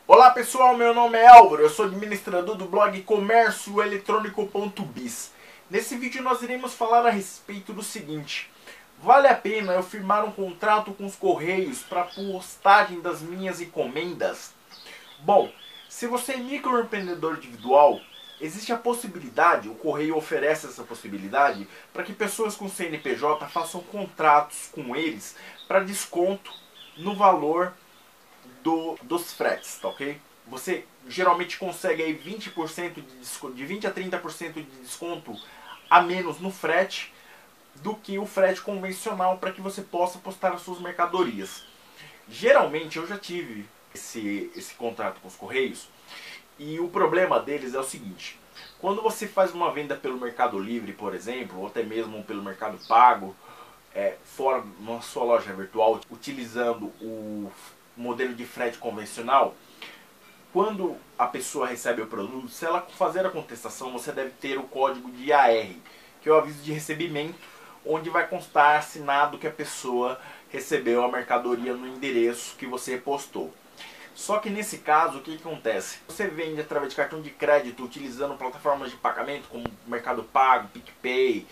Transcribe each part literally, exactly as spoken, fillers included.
Olá pessoal, meu nome é Álvaro, eu sou administrador do blog comércio eletrônico ponto biz. Nesse vídeo nós iremos falar a respeito do seguinte: vale a pena eu firmar um contrato com os Correios para postagem das minhas encomendas? Bom, se você é microempreendedor individual, existe a possibilidade, o Correio oferece essa possibilidade, para que pessoas com C N P J façam contratos com eles para desconto no valor do, dos fretes, tá ok? Você geralmente consegue aí vinte por cento de desconto, de vinte a trinta por cento de desconto a menos no frete do que o frete convencional, para que você possa postar as suas mercadorias. Geralmente eu já tive esse, esse contrato com os Correios, e o problema deles é o seguinte: quando você faz uma venda pelo Mercado Livre, por exemplo, ou até mesmo pelo Mercado Pago, é, fora na sua loja virtual, utilizando o modelo de frete convencional, quando a pessoa recebe o produto, se ela fazer a contestação, você deve ter o código de A R, que é o aviso de recebimento, onde vai constar assinado que a pessoa recebeu a mercadoria no endereço que você postou. Só que nesse caso, o que, que acontece? Você vende através de cartão de crédito, utilizando plataformas de pagamento como Mercado Pago, PicPay,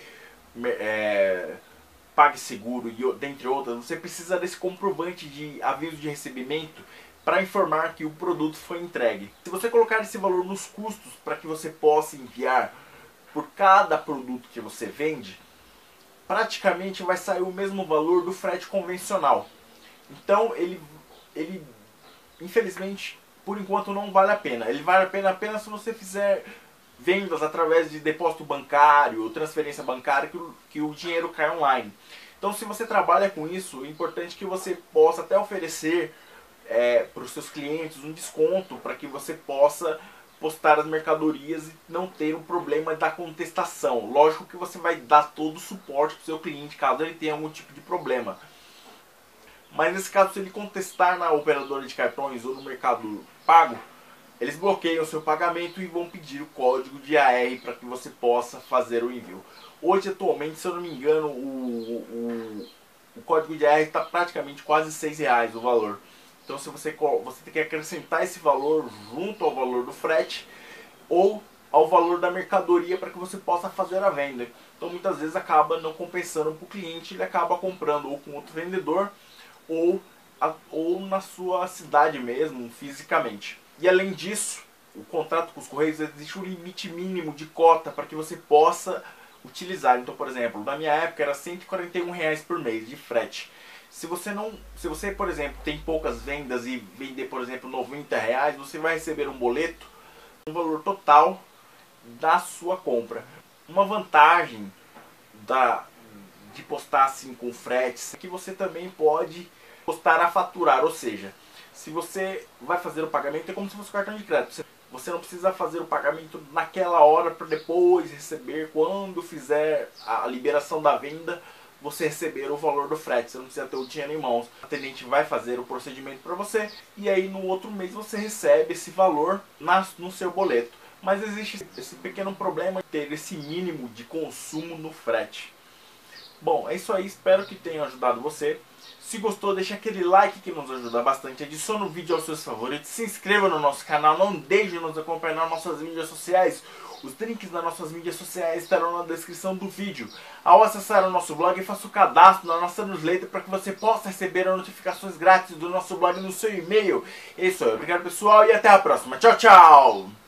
é, PagSeguro e dentre outras. Você precisa desse comprovante de aviso de recebimento para informar que o produto foi entregue. Se você colocar esse valor nos custos para que você possa enviar por cada produto que você vende, praticamente vai sair o mesmo valor do frete convencional. Então ele, ele infelizmente, por enquanto não vale a pena. Ele vale a pena apenas se você fizer vendas através de depósito bancário ou transferência bancária, que o, que o dinheiro cai online. Então, se você trabalha com isso, é importante que você possa até oferecer é, para os seus clientes um desconto, para que você possa postar as mercadorias e não ter o problema da contestação. Lógico que você vai dar todo o suporte para o seu cliente caso ele tenha algum tipo de problema. Mas nesse caso, se ele contestar na operadora de cartões ou no Mercado Pago, eles bloqueiam o seu pagamento e vão pedir o código de A R para que você possa fazer o envio. Hoje, atualmente, se eu não me engano, o, o, o código de A R está praticamente quase seis reais o valor. Então, se você, você tem que acrescentar esse valor junto ao valor do frete ou ao valor da mercadoria para que você possa fazer a venda. Então, muitas vezes acaba não compensando para o cliente, ele acaba comprando ou com outro vendedor ou, a, ou na sua cidade mesmo, fisicamente. E além disso, o contrato com os Correios, existe um limite mínimo de cota para que você possa utilizar. Então, por exemplo, na minha época era cento e quarenta e um reais por mês de frete. Se você, não, se você, por exemplo, tem poucas vendas e vender, por exemplo, noventa reais, você vai receber um boleto, um valor total da sua compra. Uma vantagem da, de postar assim com frete é que você também pode postar a faturar, ou seja, se você vai fazer o pagamento, é como se fosse um cartão de crédito. Você não precisa fazer o pagamento naquela hora para depois receber, quando fizer a liberação da venda, você receber o valor do frete. Você não precisa ter o dinheiro em mãos. O atendente vai fazer o procedimento para você e aí no outro mês você recebe esse valor na, no seu boleto. Mas existe esse pequeno problema de ter esse mínimo de consumo no frete. Bom, é isso aí. Espero que tenha ajudado você. Se gostou, deixa aquele like que nos ajuda bastante. Adicione o vídeo aos seus favoritos. Se inscreva no nosso canal. Não deixe de nos acompanhar nas nossas mídias sociais. Os links das nossas mídias sociais estarão na descrição do vídeo. Ao acessar o nosso blog, faça o cadastro na nossa newsletter para que você possa receber as notificações grátis do nosso blog no seu e-mail. É isso aí. Obrigado, pessoal, e até a próxima. Tchau, tchau!